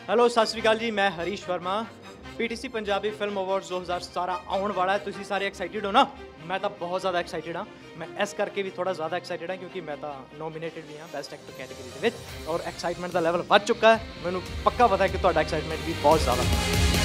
Hello सत श्री अकाल जी, मैं Harish Verma. PTC Punjabi film awards 2017 आने वाला है। तुसीं सारे एक्साइटेड हो ना? मैं तो बहुत ज़्यादा एक्साइटेड हाँ। मैं इस करके भी थोड़ा ज़्यादा एक्साइटेड हाँ क्योंकि मैं तो नॉमिनेटेड भी हाँ बेस्ट एक्टर कैटेगरी और एक्साइटमेंट का लैवल बढ़ चुका है। मैनू पक्का पता है कि तुहाडा एक्साइटमेंट भी बहुत ज़्यादा है।